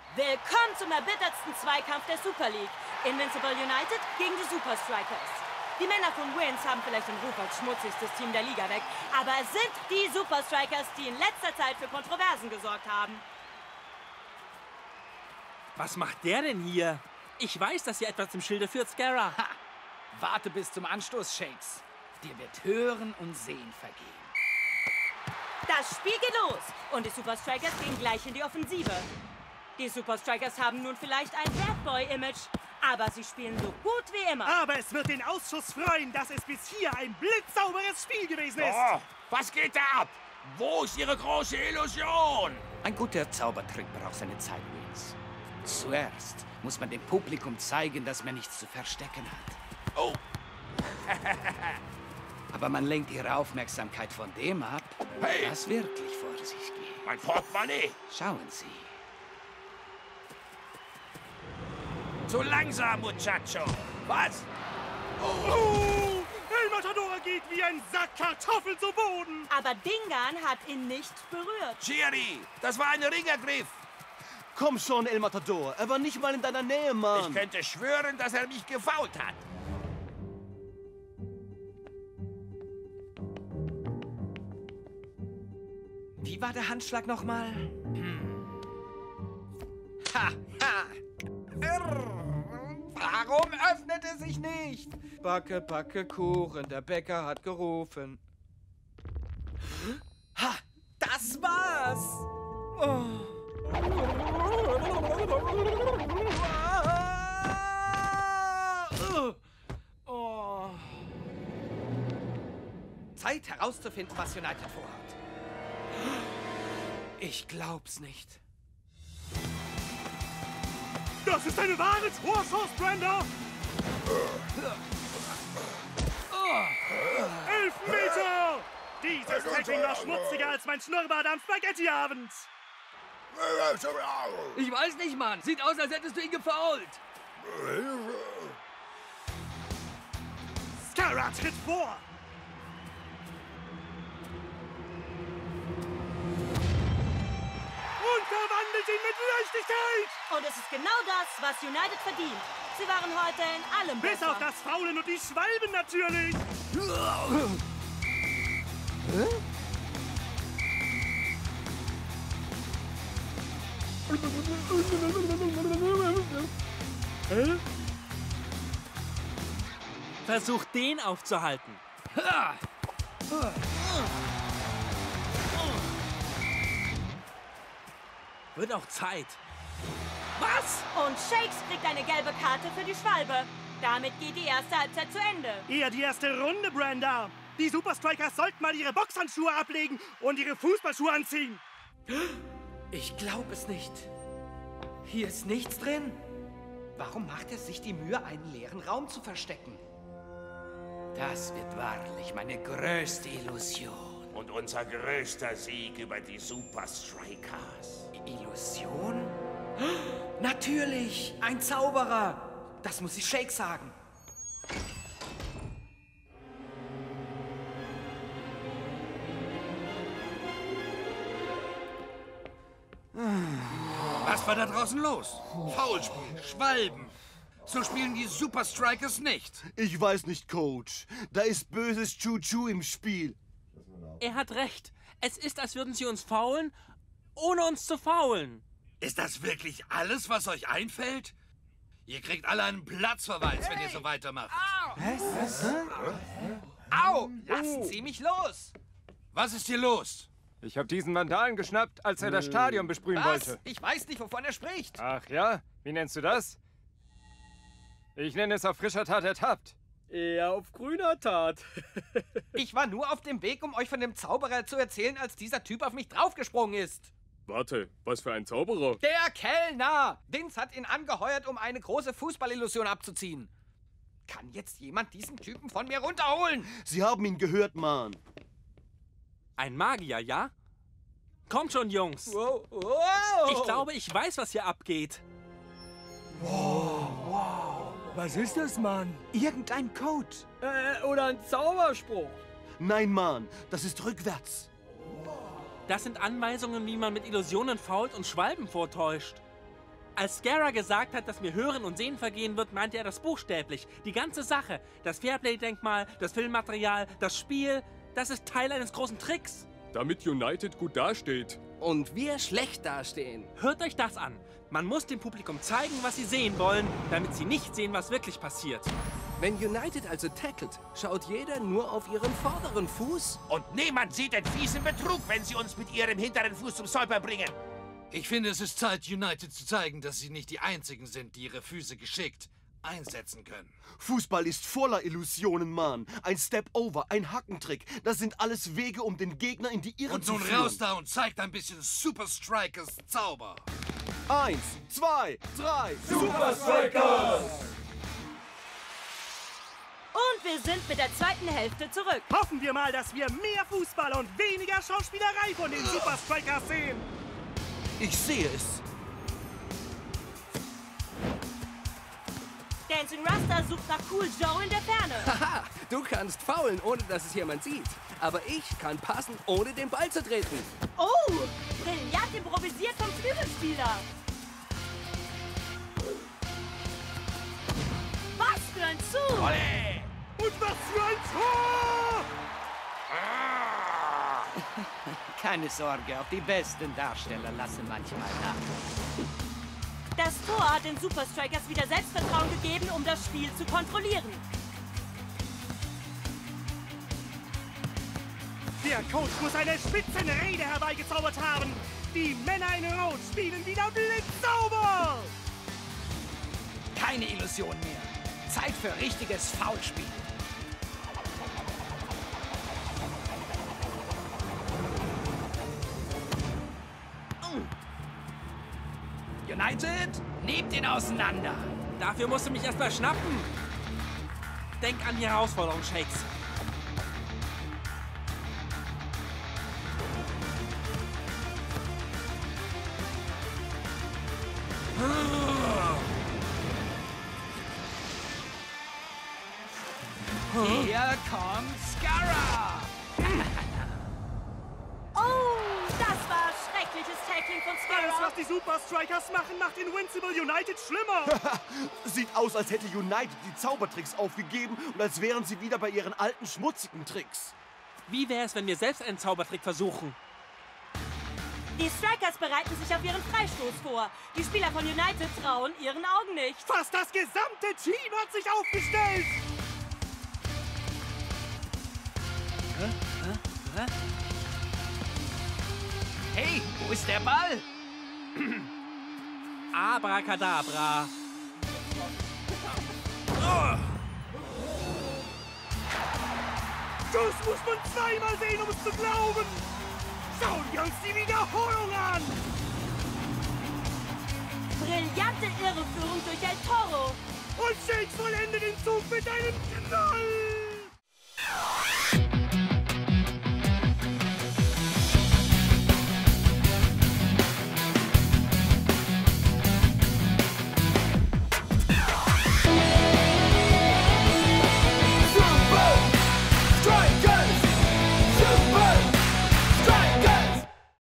Willkommen zum erbittertsten Zweikampf der Super League. Invincible United gegen die Super Strikers. Die Männer von Wins haben vielleicht den Ruf als schmutzigstes Team der Liga weg, aber es sind die Super Strikers, die in letzter Zeit für Kontroversen gesorgt haben. Was macht der denn hier? Ich weiß, dass hier etwas im Schilde führt, Scarra. Ha! Warte bis zum Anstoß, Shakes. Dir wird Hören und Sehen vergehen. Das Spiel geht los und die Super Strikers gehen gleich in die Offensive. Die Super Strikers haben nun vielleicht ein Bad Boy-Image, aber sie spielen so gut wie immer. Aber es wird den Ausschuss freuen, dass es bis hier ein blitzsauberes Spiel gewesen ist. Oh, was geht da ab? Wo ist Ihre große Illusion? Ein guter Zaubertrick braucht seine Zeit, Wins. Zuerst muss man dem Publikum zeigen, dass man nichts zu verstecken hat. Oh. Aber man lenkt ihre Aufmerksamkeit von dem ab, Hey. was wirklich vor sich geht. Mein Portemonnaie. Schauen Sie. Zu langsam, Muchacho. Was? Oh, El Matador geht wie ein Sack Kartoffeln zu Boden. Aber Dingan hat ihn nicht berührt. Chiri, das war ein Ringergriff. Komm schon, El Matador. Er war nicht mal in deiner Nähe, Mann. Ich könnte schwören, dass er mich gefoult hat. Wie war der Handschlag nochmal? Ha, ha! Warum öffnet es sich nicht? Backe, backe Kuchen, der Bäcker hat gerufen. Ha! Das war's! Oh. Zeit herauszufinden, was United vorhat. Ich glaub's nicht. Das ist eine wahre Torchance, Brenda. 11 Meter. Dieses Tackling war schmutziger als mein Schnurrbart am Spaghetti-Abend. Ich weiß nicht, Mann. Sieht aus, als hättest du ihn gefoult. Scarra tritt vor. Und verwandelt ihn mit Leichtigkeit. Und es ist genau das, was United verdient. Sie waren heute in allem Bis besser. auf das Faulen und die Schwalben natürlich. Versuch den aufzuhalten. Wird auch Zeit. Was? Und Shakes kriegt eine gelbe Karte für die Schwalbe. Damit geht die erste Halbzeit zu Ende. Eher die erste Runde, Brenda. Die Super Strikers sollten mal ihre Boxhandschuhe ablegen und ihre Fußballschuhe anziehen. Ich glaube es nicht. Hier ist nichts drin. Warum macht er sich die Mühe, einen leeren Raum zu verstecken? Das wird wahrlich meine größte Illusion. Und unser größter Sieg über die Super Strikers. Illusion? Natürlich! Ein Zauberer! Das muss ich Shake sagen. Was war da draußen los? Foulspiel, Schwalben. So spielen die Super Strikers nicht. Ich weiß nicht, Coach. Da ist böses Chuchu im Spiel. Er hat recht. Es ist, als würden sie uns faulen, ohne uns zu faulen. Ist das wirklich alles, was euch einfällt? Ihr kriegt alle einen Platzverweis, wenn ihr so weitermacht. Au! Lassen Sie mich los! Was ist hier los? Ich habe diesen Vandalen geschnappt, als er das Stadion besprühen wollte. Ich weiß nicht, wovon er spricht. Ach ja? Wie nennst du das? Ich nenne es auf frischer Tat ertappt. Eher auf grüner Tat. Ich war nur auf dem Weg, um euch von dem Zauberer zu erzählen, als dieser Typ auf mich draufgesprungen ist. Warte, was für ein Zauberer? Der Kellner! Vince hat ihn angeheuert, um eine große Fußballillusion abzuziehen. Kann jetzt jemand diesen Typen von mir runterholen? Sie haben ihn gehört, Mann. Ein Magier, ja? Kommt schon, Jungs. Wow, wow. Ich glaube, ich weiß, was hier abgeht. Was ist das, Mann? Irgendein Code. Oder ein Zauberspruch. Nein, Mann. Das ist rückwärts. Das sind Anweisungen, wie man mit Illusionen fault und Schwalben vortäuscht. Als Scarra gesagt hat, dass mir Hören und Sehen vergehen wird, meinte er das buchstäblich. Die ganze Sache, das Fairplay-Denkmal, das Filmmaterial, das Spiel, das ist Teil eines großen Tricks. Damit United gut dasteht. Und wir schlecht dastehen. Hört euch das an. Man muss dem Publikum zeigen, was sie sehen wollen, damit sie nicht sehen, was wirklich passiert. Wenn United also tackelt, schaut jeder nur auf ihren vorderen Fuß. Und niemand sieht den fiesen Betrug, wenn sie uns mit ihrem hinteren Fuß zum Stolper bringen. Ich finde, es ist Zeit, United zu zeigen, dass sie nicht die Einzigen sind, die ihre Füße geschickt einsetzen können. Fußball ist voller Illusionen, Mann. Ein Step-Over, ein Hackentrick. Das sind alles Wege, um den Gegner in die Irre zu Und nun führen. raus da und zeigt ein bisschen Super Strikers Zauber. 1, 2, 3, Und wir sind mit der zweiten Hälfte zurück. Hoffen wir mal, dass wir mehr Fußball und weniger Schauspielerei von den Super Strikers sehen. Ich sehe es. Dancing Rasta sucht nach Cool Joe in der Ferne. Haha, du kannst faulen, ohne dass es jemand sieht. Aber ich kann passen, ohne den Ball zu treten. Oh, brillant improvisiert vom Flügelspieler. Was für ein Zug! Und was für ein Tor! Keine Sorge, auch die besten Darsteller lassen manchmal nach. Das Tor hat den Super Strikers wieder Selbstvertrauen gegeben, um das Spiel zu kontrollieren. Der Coach muss eine Spitzenrede herbeigezaubert haben. Die Männer in Rot spielen wieder blitzsauber. Keine Illusion mehr. Zeit für richtiges Foulspiel. United, nehmt ihn auseinander. Dafür musst du mich erstmal schnappen. Denk an die Herausforderung, Shakes. Hier kommt Scarra. Oh, das war schreckliches Tackling von Alles, Scarra. was die Super Strikers machen, macht Invincible United schlimmer. Sieht aus, als hätte United die Zaubertricks aufgegeben und als wären sie wieder bei ihren alten, schmutzigen Tricks. Wie wäre es, wenn wir selbst einen Zaubertrick versuchen? Die Strikers bereiten sich auf ihren Freistoß vor. Die Spieler von United trauen ihren Augen nicht. Fast das gesamte Team hat sich aufgestellt. Hey, wo ist der Ball? Abracadabra. Das muss man zweimal sehen, um es zu glauben. Schauen wir uns die Wiederholung an. Brillante Irreführung durch El Toro. Und Shakes vollendet den Zug mit einem Knall.